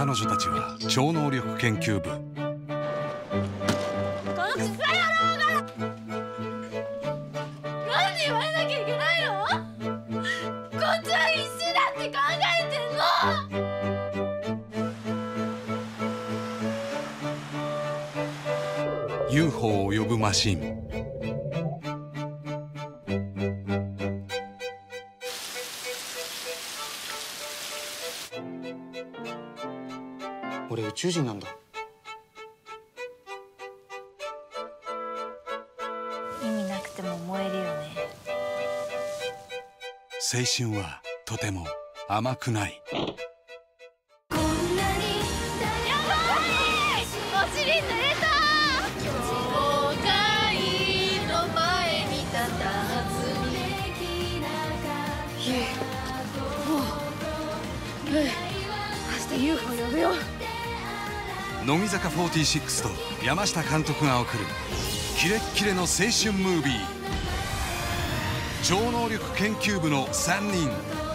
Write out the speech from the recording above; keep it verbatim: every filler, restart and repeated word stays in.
彼女たちは超能力研究部。 このクソ野郎がなんで言われなきゃいけないの？こっちは必死だって考えてんの。 ユーフォー を呼ぶマシン。 俺宇宙人なんだ。 意味なくても燃えるよね。 青春はとても甘くない。 こんなにやばい！お尻濡れた！後悔の前に立たずにいえもううん明日 ユーフォー 呼ぶよ。 乃木坂フォーティーシックスと山下監督が送るキレッキレの青春ムービー。超能力研究部のさんにん。